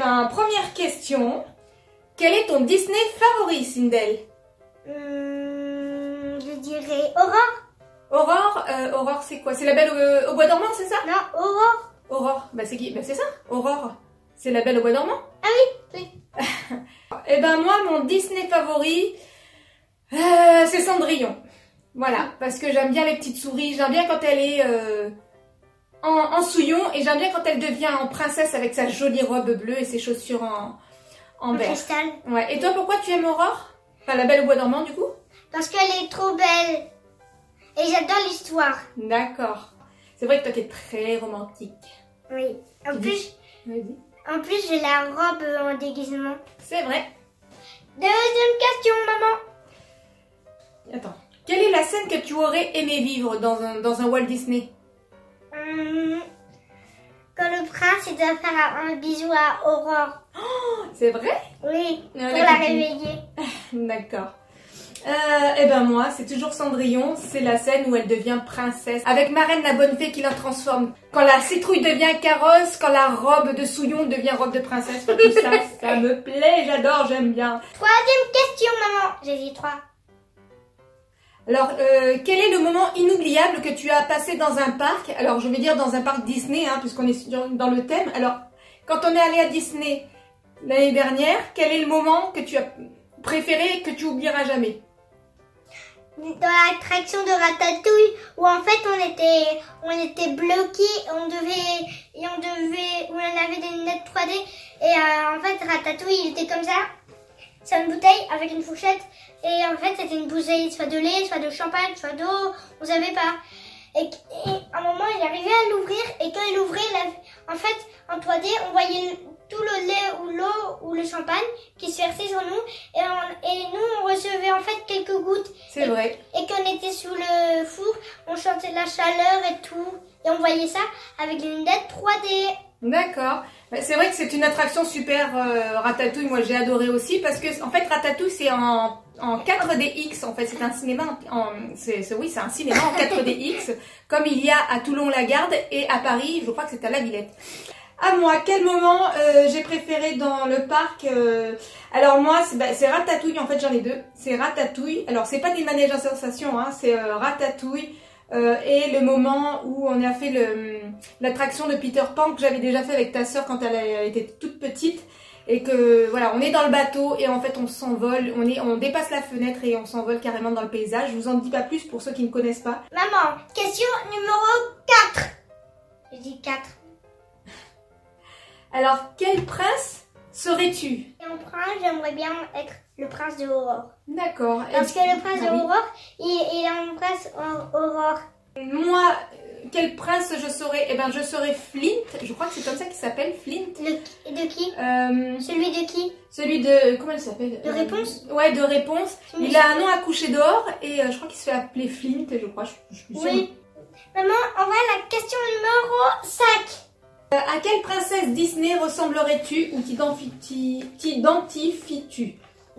ben, première question. Quel est ton Disney favori, Sindel? Je dirais Aurore. Aurore, Aurore c'est quoi? C'est la Belle au bois dormant, c'est ça? Non, Aurore. Aurore, bah c'est qui? Bah c'est ça, Aurore. C'est la Belle au bois dormant? Ah oui, oui. Eh ben moi, mon Disney favori, c'est Cendrillon. Voilà, parce que j'aime bien les petites souris, j'aime bien quand elle est en souillon et j'aime bien quand elle devient en princesse avec sa jolie robe bleue et ses chaussures en vert. Cristal. Ouais. Et toi, pourquoi tu aimes Aurore? Enfin, la Belle au bois dormant, du coup? Parce qu'elle est trop belle. Et j'adore l'histoire. D'accord. C'est vrai que toi, t'es très romantique. Oui. En plus, Vas-y. j'ai la robe en déguisement. C'est vrai. Deuxième question, maman. Attends. Quelle est la scène que tu aurais aimé vivre dans un Walt Disney? Quand le prince il doit faire un bisou à Aurore. C'est vrai? Oui, Ah, pour la réveiller. D'accord. Eh ben moi, c'est toujours Cendrillon, c'est la scène où elle devient princesse. Avec Marraine la bonne fée qui la transforme. Quand la citrouille devient carrosse, quand la robe de Souillon devient robe de princesse. Tout ça, ça me plaît, j'adore, j'aime bien. Troisième question, maman. J'ai dit 3. Alors, quel est le moment inoubliable que tu as passé dans un parc? Alors, je vais dire dans un parc Disney, hein, puisqu'on est dans le thème. Alors, quand on est allé à Disney l'année dernière, quel est le moment que tu as préféré et que tu oublieras jamais? Dans l'attraction de Ratatouille, où en fait on était bloqués, on avait des lunettes 3D, et en fait Ratatouille il était comme ça, c'est une bouteille avec une fourchette, et en fait c'était une bouteille soit de lait, soit de champagne, soit d'eau, on savait pas. Et à un moment il arrivait à l'ouvrir, et quand il ouvrait, en fait en 3D on voyait tout le lait ou l'eau ou le champagne qui se versait sur nous, et nous on recevait en fait quelques gouttes. C'est vrai. Et quand on était sous le four, on sentait la chaleur et tout, et on voyait ça avec les lunettes 3D. D'accord. C'est vrai que c'est une attraction super, Ratatouille, moi j'ai adoré aussi, parce que en fait Ratatouille c'est en 4DX, en fait c'est un cinéma, oui c'est un cinéma en 4DX, comme il y a à Toulon-la-Garde et à Paris, je crois que c'est à La Villette. À moi, quel moment j'ai préféré dans le parc? Alors moi, c'est Ratatouille, en fait j'en ai deux. C'est Ratatouille, alors c'est pas des manèges à sensations, hein, c'est Ratatouille et le moment où on a fait l'attraction de Peter Pan que j'avais déjà fait avec ta soeur quand elle était toute petite. Et que voilà, on est dans le bateau et en fait on s'envole, on dépasse la fenêtre et on s'envole carrément dans le paysage. Je vous en dis pas plus pour ceux qui ne connaissent pas. Maman, question numéro 4. J'ai dit 4. Alors, quel prince serais-tu? Et en prince, j'aimerais bien être le prince de Aurore. D'accord. Parce que le prince de Aurore, il est un prince Aurore. Moi, quel prince je serais? Eh ben, je serais Flint. Je crois que c'est comme ça qu'il s'appelle, Flint. De qui? Celui de qui? Celui de... Comment il s'appelle? De Réponse? Ouais, de Réponse. Il a un nom à coucher dehors et je crois qu'il se fait appeler Flint, je crois. Je suis sûre. Oui. Maman, on va à la question numéro 5. À quelle princesse Disney ressemblerais-tu ou t'identifies-tu?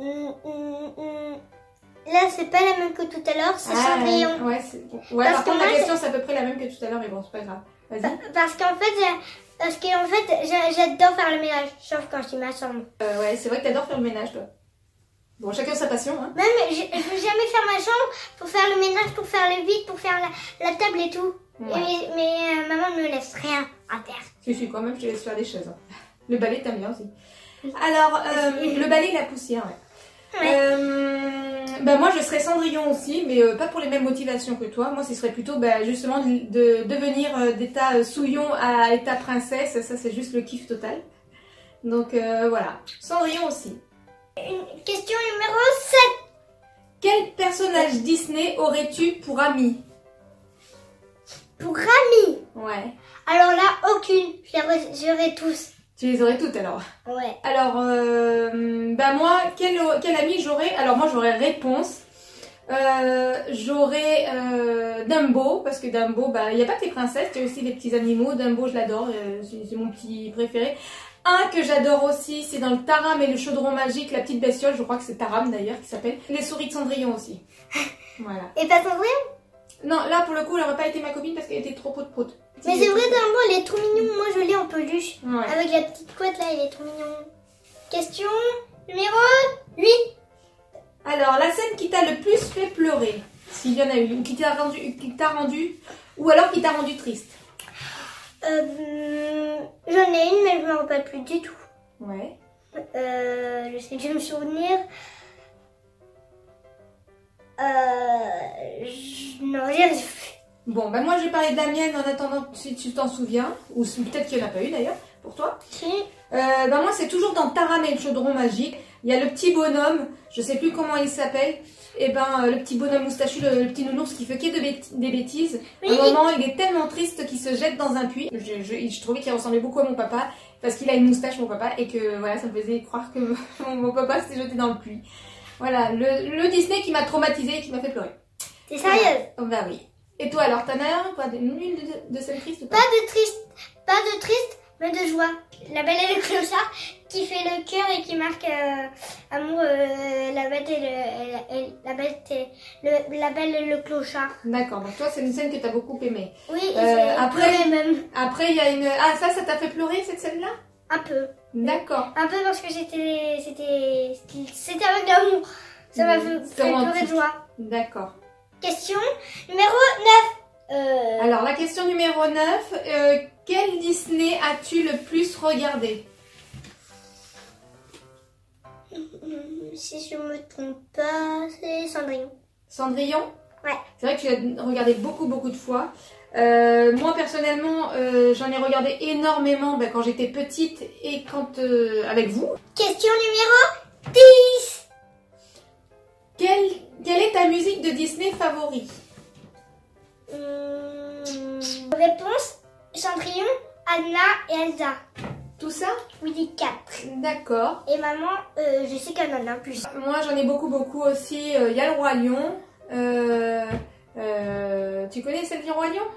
Là, c'est pas la même que tout à l'heure, c'est Cendrillon. Ouais, par contre, la question, c'est à peu près la même que tout à l'heure, mais bon, c'est pas grave. Vas-y. Parce qu'en fait, j'adore faire le ménage, sauf quand je suis ma chambre. Ouais, c'est vrai que t'adores faire le ménage, toi. Bon, chacun sa passion, hein. Même, je veux jamais faire ma chambre pour faire le ménage, pour faire le vide, pour faire la table et tout. Ouais. Mais maman ne me laisse rien à faire. Si, quand même, je te laisse faire des choses. Hein. Le balai, t'aimes bien aussi. Alors, le balai et la poussière, ouais. Bah moi, je serais Cendrillon aussi, mais pas pour les mêmes motivations que toi. Moi, ce serait plutôt justement de devenir d'état Souillon à état princesse. Ça, c'est juste le kiff total. Donc, voilà. Cendrillon aussi. Une question numéro 7. Quel personnage Disney aurais-tu pour ami? Pour ami? Ouais. Alors là, aucune. J'aurais tous. Tu les aurais toutes alors? Ouais. Alors, moi, quel ami j'aurais? Alors moi, j'aurais Réponse. J'aurais Dumbo, parce que Dumbo, il n'y a pas que les princesses, il y a aussi les petits animaux. Dumbo, je l'adore, c'est mon petit préféré. Un que j'adore aussi, c'est dans le Taram et le chaudron magique, la petite bestiole, je crois que c'est Taram d'ailleurs qui s'appelle. Les souris de Cendrillon aussi. Voilà. Et pas Cendrillon? Non, là pour le coup, elle n'aurait pas été ma copine parce qu'elle était trop prout-prout. Mais c'est vrai, Dumbo, il est trop mignon. Moi, je l'ai en peluche. Ouais. Avec la petite couette là, il est trop mignon. Question numéro 8. Alors, la scène qui t'a le plus fait pleurer, s'il y en a eu, ou qui t'a rendu, ou alors qui t'a rendu triste. J'en ai une, mais je me rappelle plus du tout. Ouais. Je vais me souvenir. Non, j'ai plus. Bon, ben moi, je vais parler de la mienne en attendant si tu t'en souviens, ou peut-être qu'il n'y en a pas eu d'ailleurs, pour toi. Si. Ben moi, c'est toujours dans Taram et le chaudron magique. Il y a le petit bonhomme, je sais plus comment il s'appelle. Et ben, le petit bonhomme moustachu, le petit nounours qui fait que des bêtises. Oui. À un moment, il est tellement triste qu'il se jette dans un puits. Je trouvais qu'il ressemblait beaucoup à mon papa, parce qu'il a une moustache, mon papa, et que voilà, ça me faisait croire que mon papa s'était jeté dans le puits. Voilà, le Disney qui m'a traumatisée et qui m'a fait pleurer. T'es sérieuse? Oh, bah oui. Et toi alors, t'en as un, quoi, une de scène triste ou pas? Pas de triste, mais de joie. La Belle et le Clochard qui fait le cœur et qui marque amour, la Bête et la Belle et le Clochard. D'accord, donc toi c'est une scène que t'as beaucoup aimée. Oui, après, même. Après il y a une... Ah ça t'a fait pleurer cette scène-là? Un peu. D'accord. Un peu parce que c'était avec l'amour. Ça m'a fait pleurer de joie. D'accord. Question numéro 9. Alors la question numéro 9, quel Disney as-tu le plus regardé? Si je me trompe pas, c'est Cendrillon. Cendrillon? Ouais. C'est vrai que tu l'as regardé beaucoup de fois. Moi personnellement, j'en ai regardé énormément quand j'étais petite et quand avec vous. Question numéro 10. Quelle est ta musique de Disney favorite? Réponse Cendrillon, Anna et Elsa. Tout ça? Oui, les 4. D'accord. Et maman, je sais qu'elle en a plus. Moi j'en ai beaucoup aussi. Il y a le Roi Lion. Tu connais celle du Roi Lion?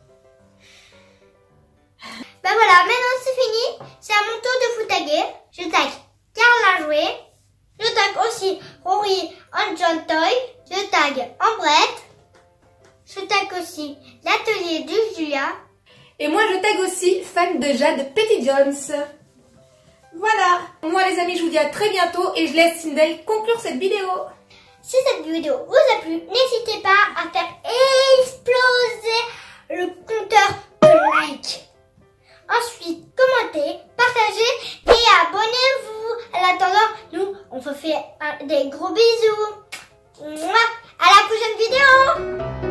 Bah voilà, maintenant c'est fini. C'est à mon tour de vous taguer. Je tag Carla Jouet. Je tag aussi Rory and John Toy. Je tag Ambrette. Je tag aussi l'atelier de Julia. Et moi je tag aussi fan de Jade Petty Jones. Voilà. Moi les amis, je vous dis à très bientôt et je laisse Sindel conclure cette vidéo. Si cette vidéo vous a plu, n'hésitez pas à faire exploser le compteur de likes. Ensuite, commentez, partagez et abonnez-vous. En attendant, nous, on vous fait des gros bisous. Mouah. À la prochaine vidéo.